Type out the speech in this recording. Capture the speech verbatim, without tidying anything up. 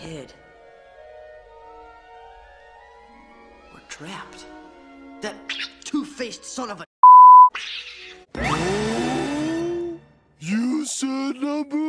hid. We're trapped. That two-faced son of a... You said number